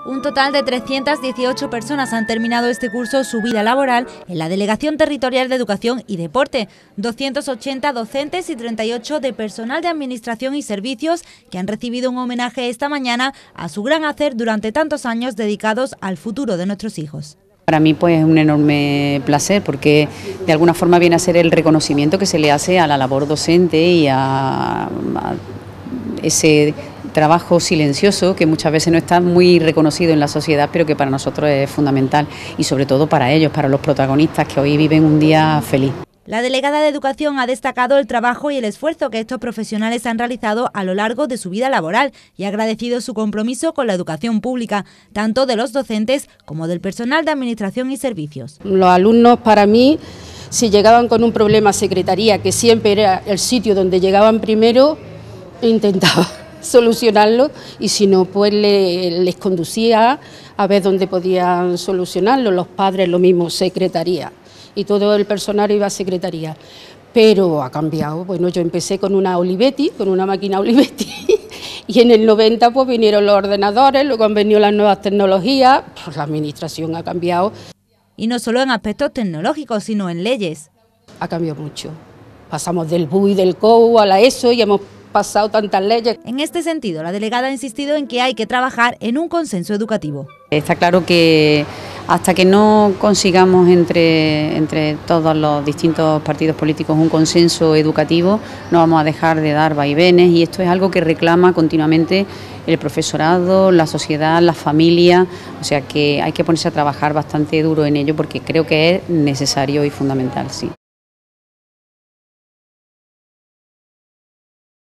Un total de 318 personas han terminado este curso su vida laboral en la Delegación Territorial de Educación y Deporte, 280 docentes y 38 de personal de Administración y Servicios que han recibido un homenaje esta mañana a su gran hacer durante tantos años dedicados al futuro de nuestros hijos. Para mí pues es un enorme placer porque de alguna forma viene a ser el reconocimiento que se le hace a la labor docente y a ese trabajo silencioso que muchas veces no está muy reconocido en la sociedad, pero que para nosotros es fundamental y sobre todo para ellos, para los protagonistas que hoy viven un día feliz. La delegada de Educación ha destacado el trabajo y el esfuerzo que estos profesionales han realizado a lo largo de su vida laboral y ha agradecido su compromiso con la educación pública, tanto de los docentes como del personal de Administración y Servicios. Los alumnos, para mí, si llegaban con un problema a secretaría, que siempre era el sitio donde llegaban primero, intentaba solucionarlo y si no, pues les conducía a ver dónde podían solucionarlo. Los padres lo mismo, secretaría. Y todo el personal iba a secretaría, pero ha cambiado. Bueno, yo empecé con una Olivetti, con una máquina Olivetti, y en el 90 pues vinieron los ordenadores, luego han venido las nuevas tecnologías, pues la administración ha cambiado. Y no solo en aspectos tecnológicos, sino en leyes. Ha cambiado mucho. Pasamos del BUI, del COU a la ESO y hemos pasado tantas leyes. En este sentido, la delegada ha insistido en que hay que trabajar en un consenso educativo. Está claro que hasta que no consigamos entre todos los distintos partidos políticos un consenso educativo, no vamos a dejar de dar vaivenes y esto es algo que reclama continuamente el profesorado, la sociedad, la familia, o sea que hay que ponerse a trabajar bastante duro en ello porque creo que es necesario y fundamental, sí.